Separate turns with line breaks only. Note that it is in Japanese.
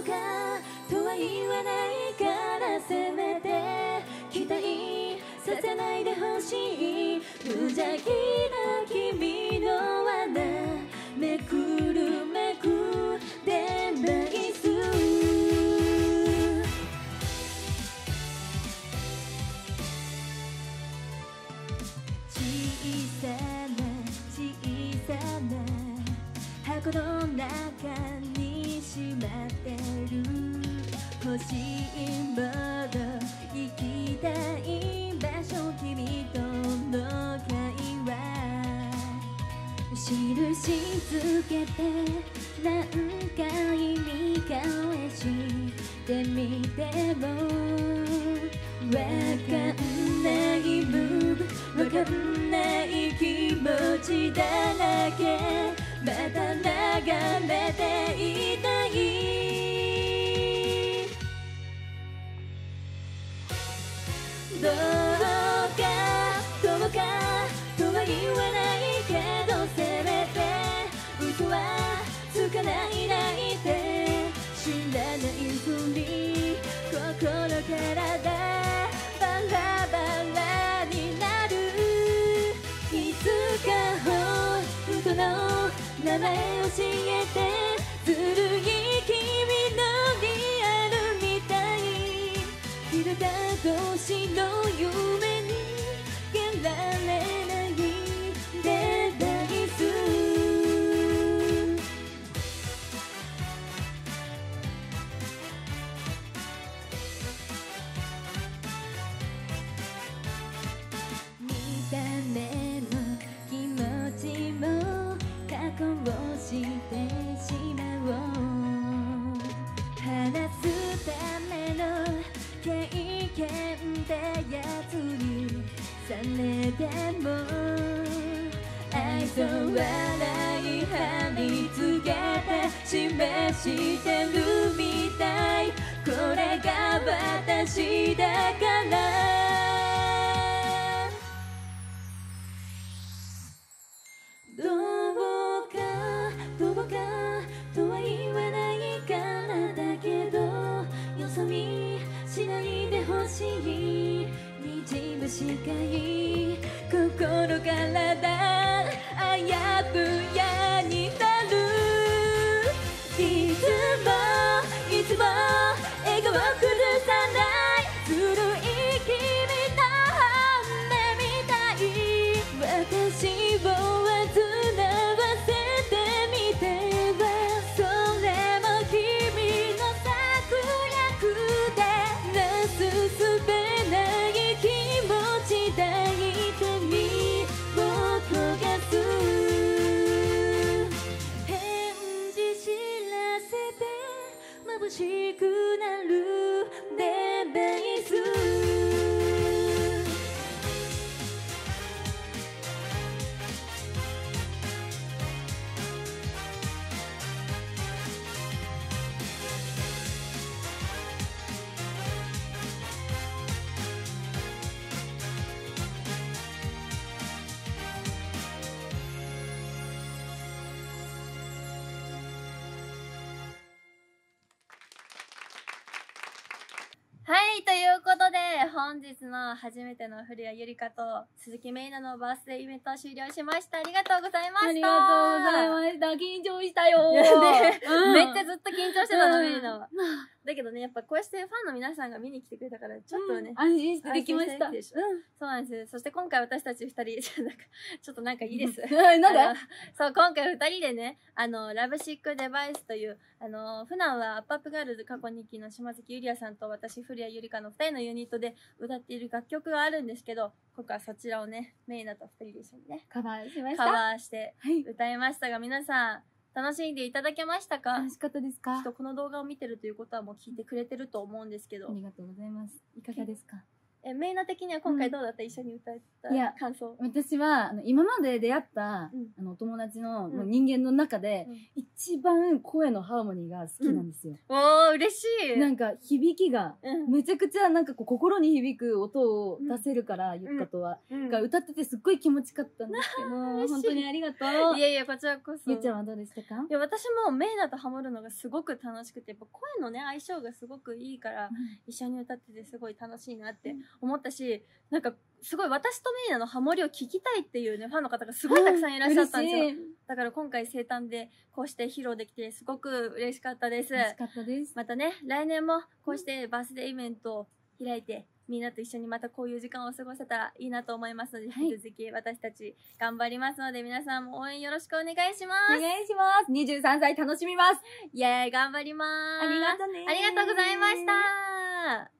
かとは言わないからせめて期待させないでほしい。無邪気な君の穴めくるめく電話椅子。小さな箱の中にしまってる欲しいもの行きたい場所君との会話印つけて何回見返してみてもわかんない部分わかんない気持ちだらけまた眺めていたい。どうかどうかとは言わないけどせめて嘘はつかないないて知らないふり心からだバラバラになる。いつか本当の名前教えてずるい君のリアルみたいフィルター越しの夢にgetられないデバイス。見た目の気持ちも加工してしまおう。話すための経験ってやつにされても愛と笑いはみつけて示してるみたい。これが私だからどうかどうかとは言わないからだけどよそ見しないでほしい。にじむ視界心からだあやふやになる。いつもいつも笑顔崩さないずるい君の本音みたい。私を煩わせてみてはそれも君の策略でなすすべない気持ち抱いてみを焦がす。返事知らせて眩しくなるデバイス。
はい、ということで、本日の初めての古谷ゆりかと鈴木メイナのバースデーイベントを終了しました。ありがとうございました。
ありがとうございました。緊張したよ
ね、
うん、
めっちゃずっと緊張してたの、
うん
メイナは。だけどね、やっぱこうしてファンの皆さんが見に来てくれたから、ちょっとね、
安心してできました。
安心してでしょそうなんです。そして今回私たち二人、ちょっとなんかいいです。
なんで
そう、今回二人でね、ラブシックデバイスという、普段はアップアップガールズ過去2期の島崎ゆりやさんと私、古谷ゆりかの二人のユニットで歌っている楽曲があるんですけど、今回はそちらをね、メイナと二人で一緒にね、
カバーしました。
カバーして歌いましたが、皆さん、楽しんでいただけましたか？
楽しかったですか？
きっとこの動画を見てるということはもう聞いてくれてると思うんですけど。
ありがとうございます。いかがですか？
メイナ的には今回どうだった、一緒に歌った
いや
感想。
私は今まで出会ったお友達の人間の中で一番声のハーモニーが好きなんですよ。
おー、嬉しい。
なんか響きがめちゃくちゃなんかこう心に響く音を出せるから、ゆっかとはが歌っててすっごい気持ちよかったんですけど、本当にありがとう。
いやいや、こちらこそ。
ゆっちゃんはどうでしたか？
いや、私もメイナとハモるのがすごく楽しくて、やっぱ声のね、相性がすごくいいから、一緒に歌っててすごい楽しいなって思ったし、なんか、すごい私とメイナのハモリを聞きたいっていうね、ファンの方がすごいたくさんいらっしゃったんですよ。だから今回生誕でこうして披露できてすごく嬉しかったです。
嬉しかったです。
またね、来年もこうしてバースデーイベントを開いて、みんなと一緒にまたこういう時間を過ごせたらいいなと思いますので、引き続き私たち頑張りますので、皆さんも応援よろしくお願いします。
お願いします。23歳楽しみます。
イェーイ、頑張ります。
ありがとうね。
ありがとうございました。